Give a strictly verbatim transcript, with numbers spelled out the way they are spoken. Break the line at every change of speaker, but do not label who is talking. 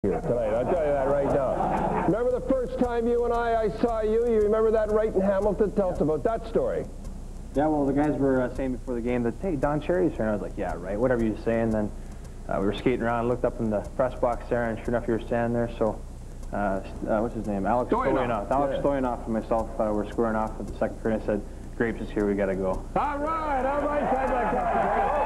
Here tonight, I'll tell you that right now. Remember the first time you and I, I saw you? You remember that right in Hamilton? Tell us about that story.
Yeah, well, the guys were uh, saying before the game that, hey, Don Cherry's here. And I was like, yeah, right, whatever you say. And then uh, we were skating around, looked up in the press box there, and sure enough, you were standing there. So, uh, uh, what's his name? Alex Stoyanov. Alex yeah. Stoyanov and myself uh, were squaring off at the second period. I said, Grapes is here, we got to go.
All right, all right,